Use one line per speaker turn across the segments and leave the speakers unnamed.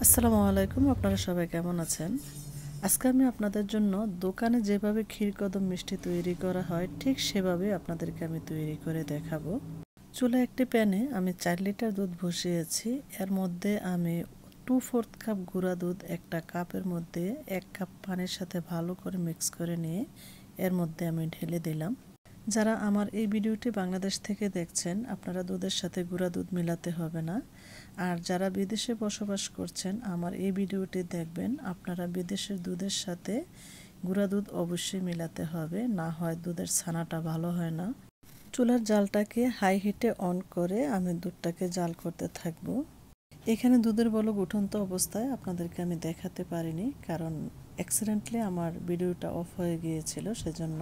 আসসালামু আলাইকুম, আপনারা সবাই কেমন আছেন? আজকে আমি আপনাদের জন্য দোকানে যেভাবে ক্ষীরকদম মিষ্টি তৈরি করা হয় ঠিক সেভাবে আপনাদেরকে আমি তৈরি করে দেখাবো। চুলায় একটি প্যানে আমি 4 লিটার দুধ বসিয়েছি। এর মধ্যে আমি 2/4 কাপ গুঁড়া দুধ একটা কাপের মধ্যে 1 কাপ পানির সাথে ভালো করে মিক্স করে নিয়ে এর মধ্যে আমি ঢেলে দিলাম। যারা আমার এই ভিডিওটি বাংলাদেশ থেকে দেখছেন, আপনারা দুধের সাথে গুঁড়া দুধ মিলাতে হবে না। আর যারা বিদেশে বসবাস করছেন, আমার এই ভিডিওটি দেখবেন, আপনারা বিদেশের দুধের সাথে গুঁড়া দুধ অবশ্যই মিলাতে হবে, না হয় দুধের ছানাটা ভালো হয় না। চুলার জালটাকে হাই হিটে অন করে আমি দুধটাকে জাল করতে থাকব। এখানে দুধের বলক উঠন্ত অবস্থায় আপনাদেরকে আমি দেখাতে পারিনি, কারণ অ্যাক্সিডেন্টলি আমার ভিডিওটা অফ হয়ে গিয়েছিল। সেজন্য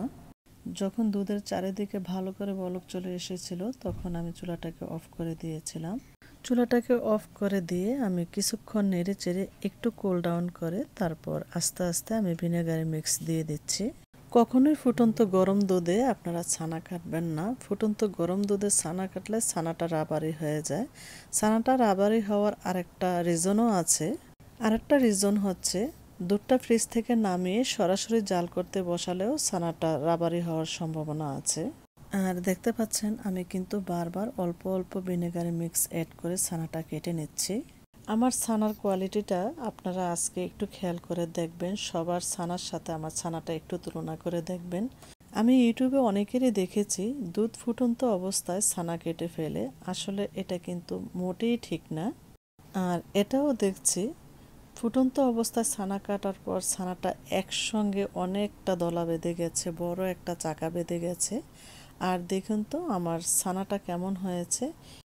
যখন দুধের চারিদিকে ভালো করে বলক চলে এসেছিল তখন আমি চুলাটাকে অফ করে দিয়েছিলাম। চুলাটাকে অফ করে দিয়ে আমি কিছুক্ষণ নেড়ে চেড়ে একটু কুল ডাউন করে তারপর আস্তে আস্তে আমি ভিনেগারের মিক্স দিয়ে দিচ্ছি। কখনোই ফুটন্ত গরম দুধে আপনারা ছানা কাটবেন না। ফুটন্ত গরম দুধে ছানা কাটলে ছানাটা রাবারি হয়ে যায়। ছানাটা রাবারি হওয়ার আরেকটা রিজনও আছে। আরেকটা রিজন হচ্ছে দুধটা ফ্রিজ থেকে নামিয়ে সরাসরি জাল করতে বসালেও ছানাটা রাবারি হওয়ার সম্ভাবনা আছে। আর দেখতে পাচ্ছেন আমি কিন্তু বারবার অল্প অল্প ভিনেগারের মিক্স অ্যাড করে ছানাটা কেটে নিচ্ছি। আমার ছানার কোয়ালিটিটা আপনারা আজকে একটু খেয়াল করে দেখবেন। সবার ছানার সাথে আমার ছানাটা একটু তুলনা করে দেখবেন। আমি ইউটিউবে অনেকেরই দেখেছি দুধ ফুটন্ত অবস্থায় ছানা কেটে ফেলে, আসলে এটা কিন্তু মোটেই ঠিক না। আর এটাও দেখছি ফুটন্ত অবস্থায় ছানা কাটার পর ছানাটা একসঙ্গে অনেকটা দলা বেঁধে গেছে, বড় একটা চাকা বেঁধে গেছে। আর দেখুন তো আমার ছানাটা কেমন হয়েছে,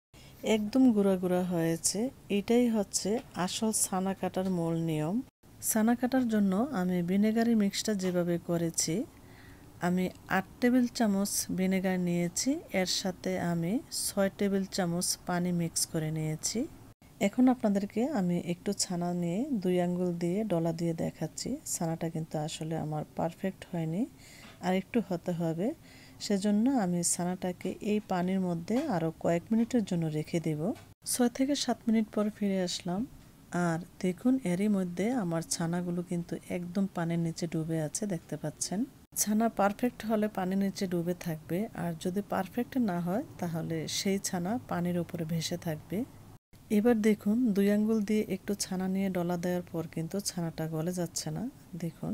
একদম গুঁড়া গুঁড়া হয়েছে। এটাই হচ্ছে আসল ছানা কাটার মূল নিয়ম। ছানা কাটার জন্য আমি ভিনেগারি মিক্সটা যেভাবে করেছি, আমি 8 টেবিল চামচ ভিনেগার নিয়েছি, এর সাথে আমি 6 টেবিল চামচ পানি মিক্স করে নিয়েছি। এখন আপনাদেরকে আমি একটু ছানা নিয়ে 2 আঙ্গুল দিয়ে ডলা দিয়ে দেখাচ্ছি। ছানাটা কিন্তু আসলে আমার পারফেক্ট হয়নি, আর একটু হতে হবে। সেজন্য আমি ছানাটাকে এই পানির মধ্যে আরও কয়েক মিনিটের জন্য রেখে দেব। 6 থেকে 7 মিনিট পর ফিরে আসলাম। আর দেখুন এরই মধ্যে আমার ছানাগুলো কিন্তু একদম পানির নিচে ডুবে আছে, দেখতে পাচ্ছেন। ছানা পারফেক্ট হলে পানির নিচে ডুবে থাকবে, আর যদি পারফেক্ট না হয় তাহলে সেই ছানা পানির উপরে ভেসে থাকবে। এবার দেখুন 2 আঙ্গুল দিয়ে একটু ছানা নিয়ে ডলা দেওয়ার পর কিন্তু ছানাটা গলে যাচ্ছে না। দেখুন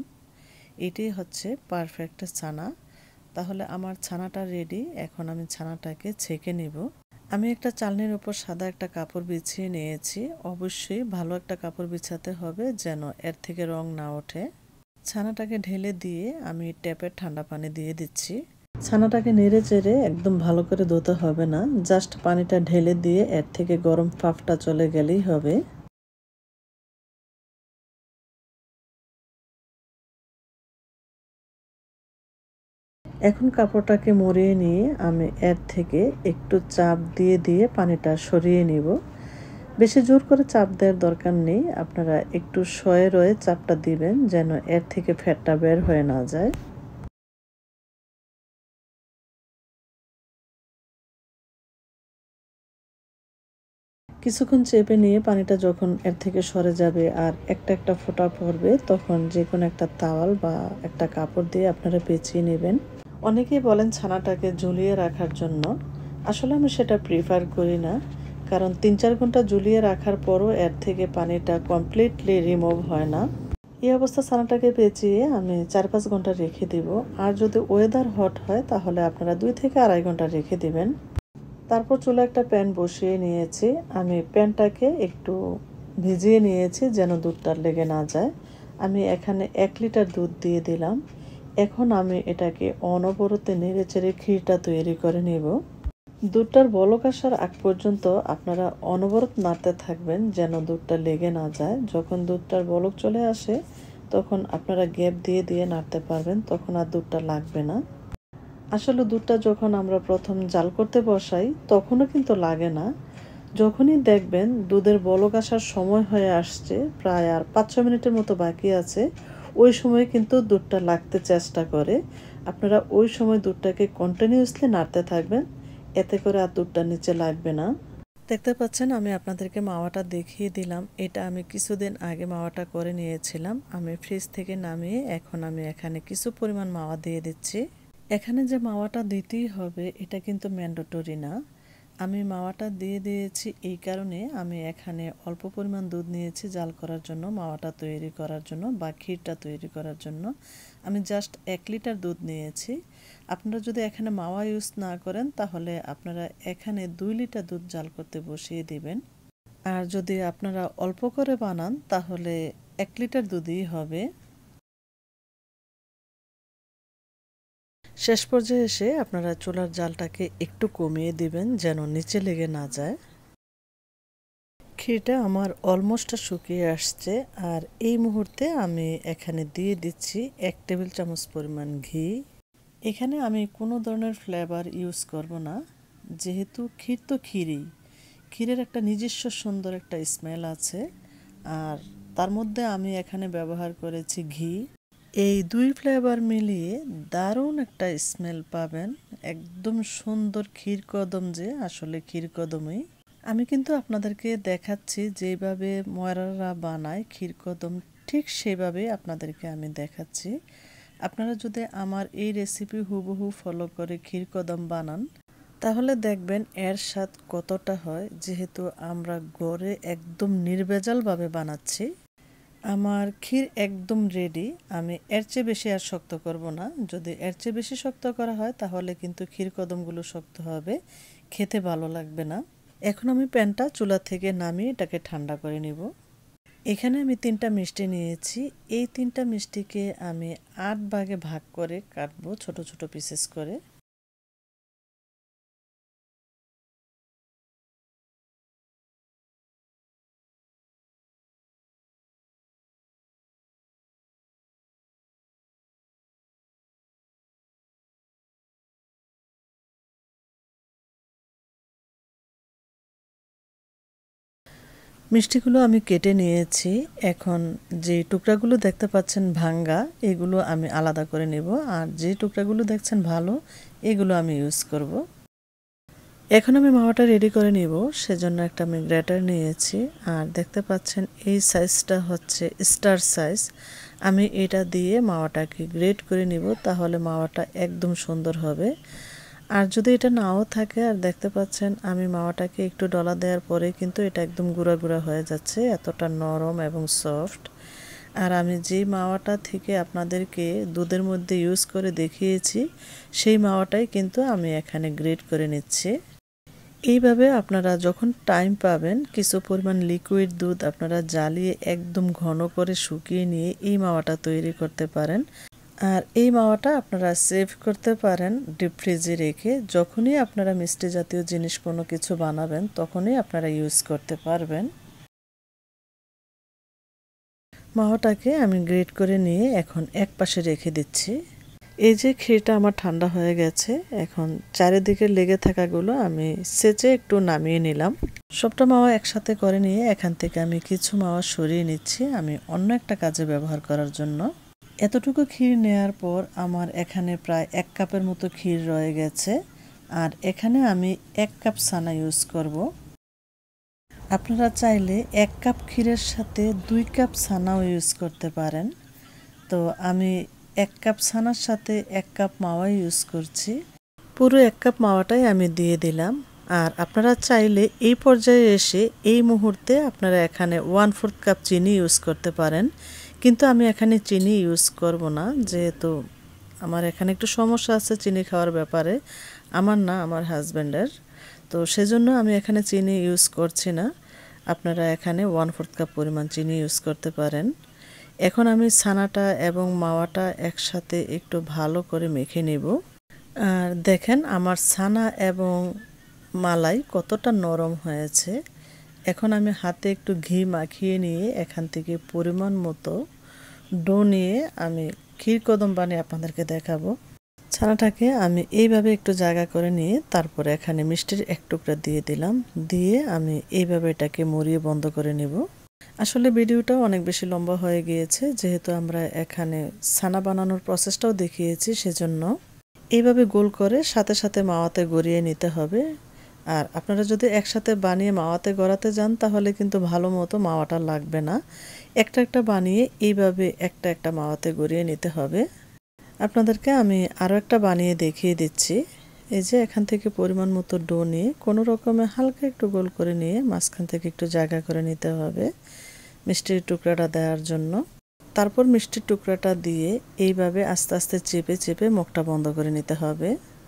এটাই হচ্ছে পারফেক্ট ছানা। তাহলে আমার ছানাটা রেডি। এখন আমি ছানাটাকে ছেঁকে নেব। আমি একটা চালনির উপর সাদা একটা কাপড় বিছিয়ে নিয়েছি। অবশ্যই ভালো একটা কাপড় বিছাতে হবে যেন এর থেকে রং না ওঠে। ছানাটাকে ঢেলে দিয়ে আমি ট্যাপের ঠান্ডা পানি দিয়ে দিচ্ছি। ছানাটাকে নেড়ে চেড়ে একদম ভালো করে ধুতে হবে না, জাস্ট পানিটা ঢেলে দিয়ে এর থেকে গরম ভাপটা চলে গেলেই হবে। এখন কাপড়টাকে মুড়িয়ে নিয়ে আমি এর থেকে একটু চাপ দিয়ে দিয়ে পানিটা সরিয়ে নিব। বেশি জোর করে চাপ দেওয়ার দরকার নেই, আপনারা একটু সয়ে রয়ে চাপটা দিবেন যেন এর থেকে ফ্যাটটা বের হয়ে না যায়। কিছুক্ষণ চেপে নিয়ে পানিটা যখন এর থেকে সরে যাবে আর একটা একটা ফোঁটা পড়বে, তখন যে কোনো একটা তাওয়াল বা একটা কাপড় দিয়ে আপনারা পেঁচিয়ে নেবেন। অনেকেই বলেন ছানাটাকে ঝুলিয়ে রাখার জন্য, আসলে আমি সেটা প্রিফার করি না, কারণ 3-4 ঘন্টা ঝুলিয়ে রাখার পরও এর থেকে পানিটা কমপ্লিটলি রিমুভ হয় না। এই অবস্থা ছানাটাকে পেঁচিয়ে আমি 4-5 ঘন্টা রেখে দিব। আর যদি ওয়েদার হট হয় তাহলে আপনারা 2 থেকে 2.5 ঘন্টা রেখে দিবেন। তারপর চুলা একটা প্যান বসিয়ে নিয়েছি। আমি প্যানটাকে একটু ভিজিয়ে নিয়েছি যেন দুধটা লেগে না যায়। আমি এখানে 1 লিটার দুধ দিয়ে দিলাম। এখন আমি এটাকে অনবরতে নেড়েচেড়ে ক্ষীরটা তৈরি করে নেব। দুধটার বলক আসার আগ পর্যন্ত আপনারা অনবরত নাড়তে থাকবেন যেন দুধটা লেগে না যায়। যখন দুধটার বলক চলে আসে তখন আপনারা গ্যাপ দিয়ে দিয়ে নাড়তে পারবেন, তখন আর দুধটা লাগবে না। আসলে দুধটা যখন আমরা প্রথম জাল করতে বসাই তখনও কিন্তু লাগে না। যখনই দেখবেন দুধের বলক আসার সময় হয়ে আসছে, প্রায় আর 5-6 মিনিটের মতো বাকি আছে, ওই সময় কিন্তু দুধটা লাগতে চেষ্টা করে। আপনারা ওই সময় দুধটাকে কন্টিনিউয়াসলি নাড়তে থাকবেন, এতে করে আর দুধটা নিচে লাগবে না। দেখতে পাচ্ছেন আমি আপনাদেরকে মাওয়াটা দেখিয়ে দিলাম। এটা আমি কিছুদিন আগে মাওয়াটা করে নিয়েছিলাম। আমি ফ্রিজ থেকে নামিয়ে এখন আমি এখানে কিছু পরিমাণ মাওয়া দিয়ে দিচ্ছি। এখানে যে মাওয়াটা দিতেই হবে এটা কিন্তু ম্যান্ডেটরি না। আমি মাওয়াটা দিয়ে দিয়েছি এই কারণে আমি এখানে অল্প পরিমাণ দুধ নিয়েছি জাল করার জন্য, মাওয়াটা তৈরি করার জন্য বা ক্ষীরটা তৈরি করার জন্য। আমি জাস্ট 1 লিটার দুধ নিয়েছি। আপনারা যদি এখানে মাওয়া ইউজ না করেন তাহলে আপনারা এখানে 2 লিটার দুধ জাল করতে বসিয়ে দিবেন। আর যদি আপনারা অল্প করে বানান তাহলে 1 লিটার দুধই হবে। শেষ পর্যায়ে এসে আপনারা চুলার জালটাকে একটু কমিয়ে দিবেন যেন নিচে লেগে না যায়। ক্ষীরটা আমার অলমোস্ট শুকিয়ে আসছে আর এই মুহূর্তে আমি এখানে দিয়ে দিচ্ছি 1 টেবিল চামচ পরিমাণ ঘি। এখানে আমি কোনো ধরনের ফ্লেভার ইউজ করব না, যেহেতু ক্ষীর তো ক্ষীরই, ক্ষীরের একটা নিজস্ব সুন্দর একটা স্মেল আছে। আর তার মধ্যে আমি এখানে ব্যবহার করেছি ঘি। এই 2 ফ্লেভার মিলিয়ে দারুণ একটা স্মেল পাবেন। একদম সুন্দর ক্ষীরকদম, যে আসলে ক্ষীরকদমই। আমি কিন্তু আপনাদেরকে দেখাচ্ছি যেভাবে ময়রারা বানায় ক্ষীরকদম, ঠিক সেভাবে আপনাদেরকে আমি দেখাচ্ছি। আপনারা যদি আমার এই রেসিপি হুবহু ফলো করে ক্ষীরকদম বানান তাহলে দেখবেন এর স্বাদ কতটা হয়, যেহেতু আমরা ঘরে একদম নির্ভেজালভাবে বানাচ্ছি। আমার ক্ষীর একদম রেডি। আমি এর চেয়ে বেশি আর শক্ত করব না। যদি এর চেয়ে বেশি শক্ত করা হয় তাহলে কিন্তু ক্ষীরকদমগুলো শক্ত হবে, খেতে ভালো লাগবে না। এখন আমি প্যানটা চুলা থেকে নামিয়ে এটাকে ঠান্ডা করে নিব। এখানে আমি 3টা মিষ্টি নিয়েছি। এই 3টা মিষ্টিকে আমি 8 ভাগে ভাগ করে কাটবো ছোট ছোট পিসেস করে। মিষ্টিগুলো আমি কেটে নিয়েছি। এখন যে টুকরাগুলো দেখতে পাচ্ছেন ভাঙ্গা, এগুলো আমি আলাদা করে নেব। আর যে টুকরাগুলো দেখছেন ভালো, এগুলো আমি ইউজ করব। এখন আমি মাওয়াটা রেডি করে নিব, সেজন্য একটা আমি গ্রেটার নিয়েছি। আর দেখতে পাচ্ছেন এই সাইজটা হচ্ছে স্টার সাইজ। আমি এটা দিয়ে মাওয়াটাকে গ্রেট করে নিব, তাহলে মাওয়াটা একদম সুন্দর হবে। আর যদি এটা নাও থাকে, আর দেখতে পাচ্ছেন আমি মাওয়াটাকে একটু ডলা দেওয়ার পরে কিন্তু এটা একদম গুঁড়া গুঁড়া হয়ে যাচ্ছে, এতটা নরম এবং সফট। আর আমি যেই মাওয়াটা থেকে আপনাদেরকে দুধের মধ্যে ইউজ করে দেখিয়েছি সেই মাওয়াটাই কিন্তু আমি এখানে গ্রেট করে নিচ্ছি। এইভাবে আপনারা যখন টাইম পাবেন কিছু পরিমাণ লিকুইড দুধ আপনারা জ্বালিয়ে একদম ঘন করে শুকিয়ে নিয়ে এই মাওয়াটা তৈরি করতে পারেন। আর এই মাওয়াটা আপনারা সেভ করতে পারেন ডিপ ফ্রিজে রেখে। যখনই আপনারা মিষ্টি জাতীয় জিনিস কোনো কিছু বানাবেন তখনই আপনারা ইউজ করতে পারবেন। মাওয়াটাকে আমি গ্রেট করে নিয়ে এখন এক পাশে রেখে দিচ্ছি। এই যে ক্ষীরটা আমার ঠান্ডা হয়ে গেছে, এখন চারিদিকে লেগে থাকাগুলো আমি সেচে একটু নামিয়ে নিলাম। সবটা মাওয়া একসাথে করে নিয়ে এখান থেকে আমি কিছু মাওয়া সরিয়ে নিচ্ছি আমি অন্য একটা কাজে ব্যবহার করার জন্য। এতটুকু ক্ষীর নেয়ার পর আমার এখানে প্রায় 1 কাপের মতো ক্ষীর রয়ে গেছে। আর এখানে আমি 1 কাপ ছানা ইউজ করব। আপনারা চাইলে 1 কাপ ক্ষীরের সাথে 2 কাপ ছানাও ইউজ করতে পারেন। তো আমি 1 কাপ ছানার সাথে 1 কাপ মাওয়া ইউজ করছি। পুরো 1 কাপ মাওয়াটাই আমি দিয়ে দিলাম। আর আপনারা চাইলে এই পর্যায়ে এসে এই মুহূর্তে আপনারা এখানে 1/4 কাপ চিনি ইউজ করতে পারেন, কিন্তু আমি এখানে চিনি ইউজ করব না, যেহেতু আমার এখানে একটু সমস্যা আছে চিনি খাওয়ার ব্যাপারে। আমার না, আমার হাজব্যান্ডের। তো সেজন্য আমি এখানে চিনি ইউজ করছি না। আপনারা এখানে 1/4 কাপ পরিমাণ চিনি ইউজ করতে পারেন। এখন আমি ছানাটা এবং মাওয়াটা একসাথে একটু ভালো করে মেখে নেব। আর দেখেন আমার ছানা এবং মালাই কতটা নরম হয়েছে। এখন আমি হাতে একটু ঘি মাখিয়ে নিয়ে এখান থেকে পরিমাণ মতো ডো নিয়ে আমি ক্ষীরকদম বানিয়ে আপনাদেরকে দেখাবো। ছানাটাকে আমি এইভাবে একটু জায়গা করে নিয়ে তারপরে এখানে মিষ্টির 1 টুকরা দিয়ে দিলাম। দিয়ে আমি এইভাবে এটাকে মুড়িয়ে বন্ধ করে নেব। আসলে ভিডিওটা অনেক বেশি লম্বা হয়ে গিয়েছে, যেহেতু আমরা এখানে ছানা বানানোর প্রসেসটাও দেখিয়েছি, সেজন্য এইভাবে গোল করে সাথে সাথে মাওয়াতে গড়িয়ে নিতে হবে। আর আপনারা যদি একসাথে বানিয়ে মাওয়াতে গড়াতে যান তাহলে কিন্তু ভালো মতো মাওয়াটা লাগবে না। একটা একটা বানিয়ে এইভাবে একটা একটা মাওয়াতে গড়িয়ে নিতে হবে। আপনাদেরকে আমি আরও একটা বানিয়ে দেখিয়ে দিচ্ছি। এই যে এখান থেকে পরিমাণ মতো ডো নিয়ে কোনো রকমে হালকা একটু গোল করে নিয়ে মাঝখান থেকে একটু জায়গা করে নিতে হবে মিষ্টির টুকরাটা দেওয়ার জন্য। তারপর মিষ্টির টুকরাটা দিয়ে এইভাবে আস্তে আস্তে চেপে চেপে মুখটা বন্ধ করে নিতে হবে।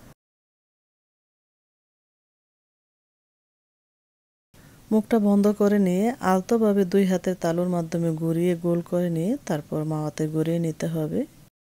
মুখটা বন্ধ করে নিয়ে আলতোভাবে 2 হাতের তালুর মাধ্যমে ঘুরিয়ে গোল করে নিয়ে তারপর মাওয়াতে গড়িয়ে নিতে হবে।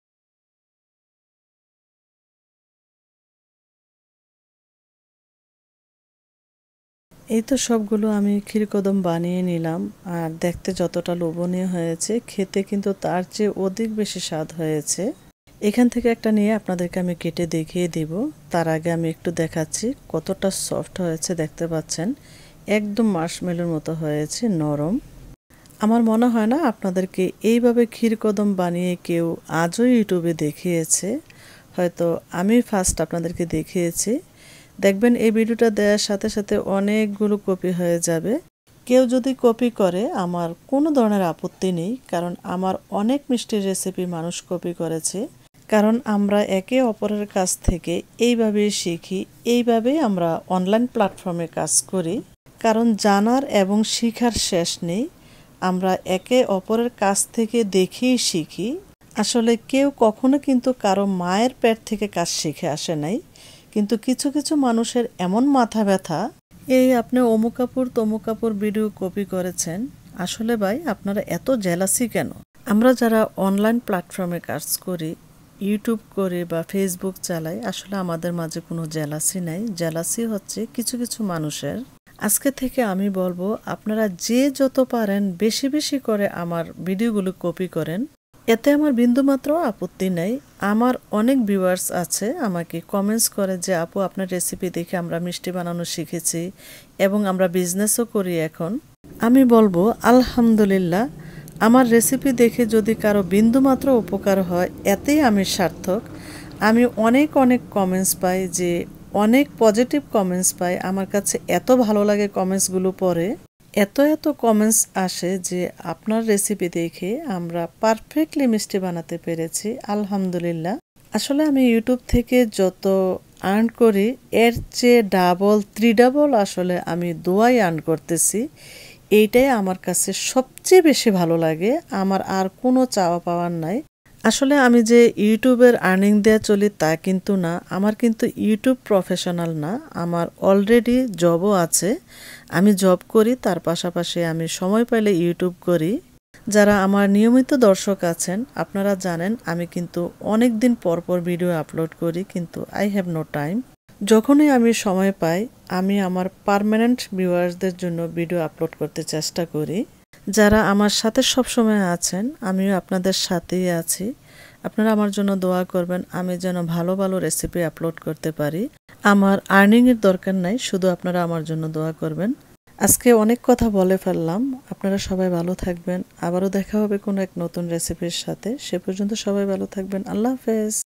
এই তো সবগুলো আমি ক্ষীরকদম বানিয়ে নিলাম। আর দেখতে যতটা লোভনীয় হয়েছে খেতে কিন্তু তার চেয়ে অধিক বেশি স্বাদ হয়েছে। এখান থেকে একটা নিয়ে আপনাদেরকে আমি কেটে দেখিয়ে দিব। তার আগে আমি একটু দেখাচ্ছি কতটা সফট হয়েছে, দেখতে পাচ্ছেন একদম মার্শমেলোর মতো হয়েছে, নরম। আমার মনে হয় না আপনাদেরকে এইভাবে ক্ষীরকদম বানিয়ে কেউ আজও ইউটিউবে দেখিয়েছে। হয়তো আমি ফার্স্ট আপনাদেরকে দেখিয়েছি। দেখবেন এই ভিডিওটা দেওয়ার সাথে সাথে অনেকগুলো কপি হয়ে যাবে। কেউ যদি কপি করে আমার কোনো ধরনের আপত্তি নেই, কারণ আমার অনেক মিষ্টির রেসিপি মানুষ কপি করেছে। কারণ আমরা একে অপরের কাছ থেকে এইভাবেই শিখি, এইভাবেই আমরা অনলাইন প্ল্যাটফর্মে কাজ করি। কারণ জানার এবং শিখার শেষ নেই। আমরা একে অপরের কাছ থেকে দেখেই শিখি। আসলে কেউ কখনো কিন্তু কারো মায়ের পেট থেকে কাজ শিখে আসে নাই। কিন্তু কিছু কিছু মানুষের এমন মাথা ব্যথা, এই আপনি অমুক কাপড় তমুক কাপড় ভিডিও কপি করেছেন। আসলে ভাই আপনারা এত জেলাসি কেন? আমরা যারা অনলাইন প্ল্যাটফর্মে কাজ করি, ইউটিউব করে বা ফেসবুক চালাই, আসলে আমাদের মাঝে কোনো জেলাসি নাই। জেলাসি হচ্ছে কিছু কিছু মানুষের। আজকে থেকে আমি বলবো আপনারা যে যত পারেন বেশি বেশি করে আমার ভিডিওগুলো কপি করেন। এতে আমার বিন্দুমাত্র আপত্তি নাই। আমার অনেক ভিউয়ার্স আছে আমাকে কমেন্টস করে যে আপু আপনার রেসিপি দেখে আমরা মিষ্টি বানানো শিখেছি এবং আমরা বিজনেসও করি এখন। আমি বলবো আলহামদুলিল্লাহ, আমার রেসিপি দেখে যদি কারো বিন্দুমাত্র উপকার হয় এতেই আমি সার্থক। আমি অনেক অনেক কমেন্টস পাই, যে অনেক পজিটিভ কমেন্টস পাই। আমার কাছে এত ভালো লাগে কমেন্টসগুলো পড়ে। এত এত কমেন্টস আসে যে আপনার রেসিপি দেখে আমরা পারফেক্টলি মিষ্টি বানাতে পেরেছি, আলহামদুলিল্লাহ। আসলে আমি ইউটিউব থেকে যত আর্ন করি এর চেয়ে ডাবল 3 আসলে আমি দোয়াই আর্ন করতেছি। এইটাই আমার কাছে সবচেয়ে বেশি ভালো লাগে। আমার আর কোনো চাওয়া পাওয়ার নাই। আসলে আমি যে ইউটিউবের আর্নিং দেয়া চলি তা কিন্তু না। আমার কিন্তু ইউটিউব প্রফেশনাল না। আমার অলরেডি জবও আছে। আমি জব করি, তার পাশাপাশি আমি সময় পাইলে ইউটিউব করি। যারা আমার নিয়মিত দর্শক আছেন আপনারা জানেন আমি কিন্তু অনেক দিন পর পর ভিডিও আপলোড করি, কিন্তু আই হ্যাভ নো টাইম। যখনই আমি সময় পাই আমি আমার পার্মানেন্ট ভিউয়ার্সদের জন্য ভিডিও আপলোড করতে চেষ্টা করি। যারা আমার সাথে সবসময় আছেন আমিও আপনাদের সাথেই আছি। আপনারা আমার জন্য দোয়া করবেন আমি যেন ভালো ভালো রেসিপি আপলোড করতে পারি। আমার আর্নিংয়ের দরকার নাই, শুধু আপনারা আমার জন্য দোয়া করবেন। আজকে অনেক কথা বলে ফেললাম। আপনারা সবাই ভালো থাকবেন। আবারও দেখা হবে কোনো এক নতুন রেসিপির সাথে। সে পর্যন্ত সবাই ভালো থাকবেন। আল্লাহ হাফেজ।